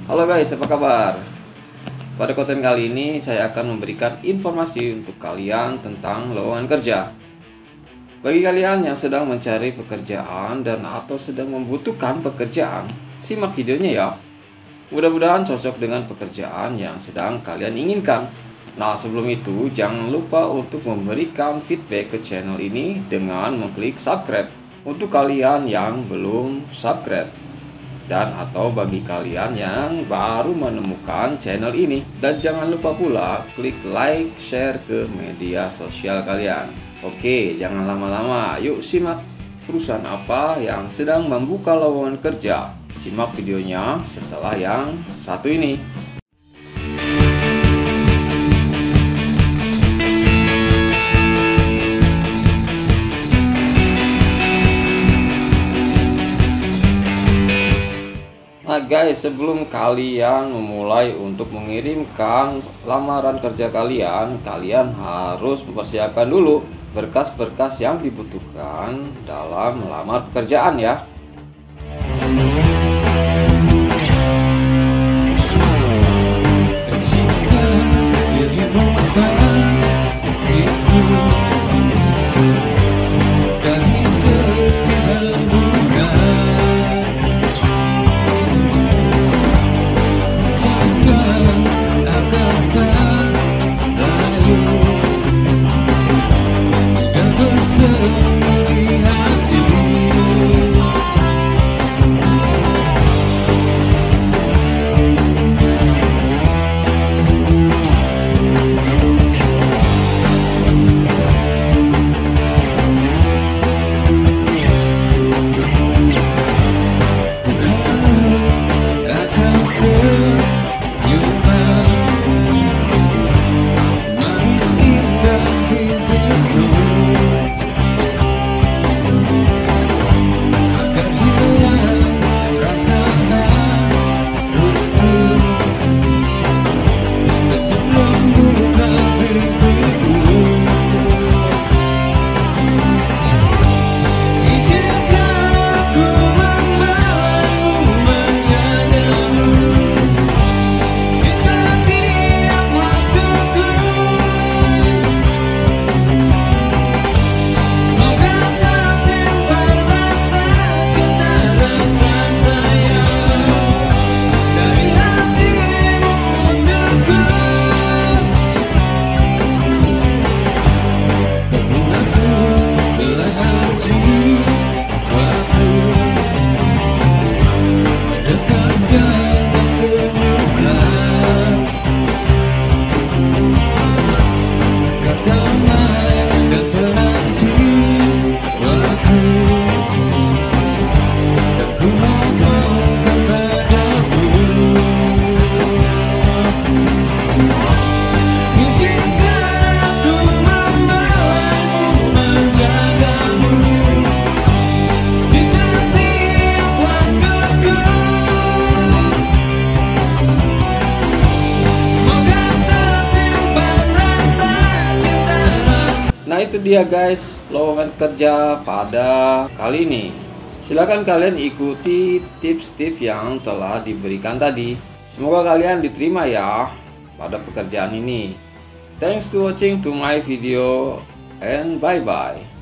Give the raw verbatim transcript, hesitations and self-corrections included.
Halo guys, apa kabar? Pada konten kali ini saya akan memberikan informasi untuk kalian tentang lowongan kerja. Bagi kalian yang sedang mencari pekerjaan dan atau sedang membutuhkan pekerjaan, simak videonya ya. Mudah-mudahan cocok dengan pekerjaan yang sedang kalian inginkan. Nah, sebelum itu jangan lupa untuk memberikan feedback ke channel ini dengan mengklik subscribe untuk kalian yang belum subscribe, dan atau bagi kalian yang baru menemukan channel ini. Dan jangan lupa pula klik like, share ke media sosial kalian. Oke, jangan lama-lama, yuk simak perusahaan apa yang sedang membuka lowongan kerja. Simak videonya setelah yang satu ini. Nah guys, sebelum kalian memulai untuk mengirimkan lamaran kerja kalian, kalian harus mempersiapkan dulu berkas-berkas yang dibutuhkan dalam melamar pekerjaan ya. Nah itu dia guys, lowongan kerja pada kali ini. Silahkan kalian ikuti tips-tips yang telah diberikan tadi. Semoga kalian diterima ya pada pekerjaan ini. Thanks to watching to my video and bye bye.